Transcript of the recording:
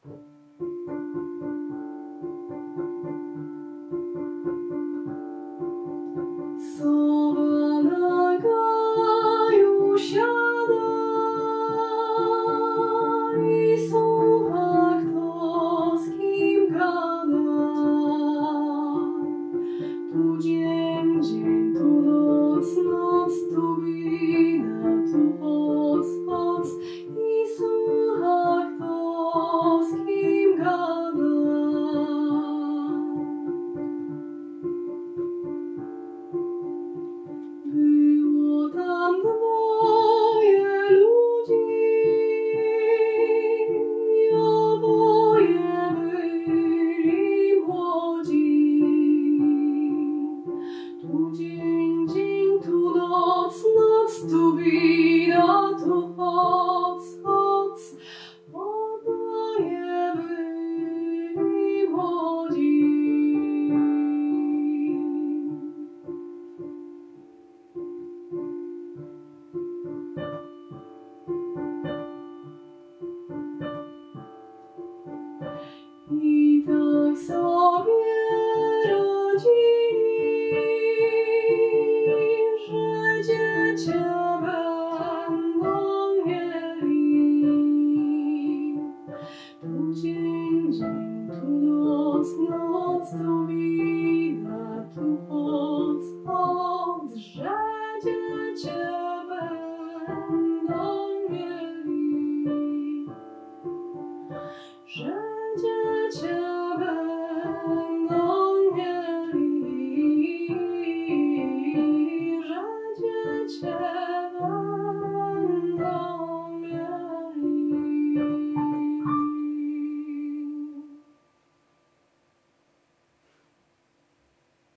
Sowa na gaju siada i słucha, kto z kim gada. Tu dzień, dzień, tu noc, noc, tu wina, tu choc, choc i słucha, kto z kim gada. Było tam dwoje ludzi, oboje byli młodzi. Tu dzień, dzień, tu noc, noc, tu wina, tu choc, choc, oboje byli młodzi. I tak sobie radzili, że dziecię będą mieli. Tu dzień, dzień, tu noc, noc, tu wina, tu choc, choc, że dziecię będą mieli. Że dziecię będą mieli, że dziecię